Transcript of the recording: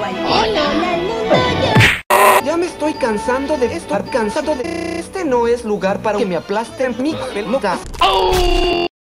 Ya me estoy cansando de esto. Cansado de... Este no es lugar para que me aplasten mi pelota.